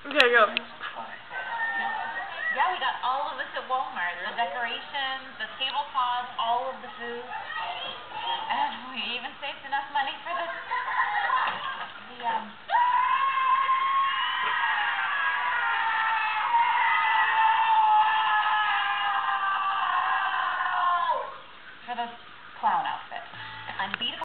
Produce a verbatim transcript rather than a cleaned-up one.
Okay, go. Yeah, we got all of this at Walmart. The decorations, the tablecloths, all of the food. And we even saved enough money for the, the um, for the clown outfit. Unbeatable.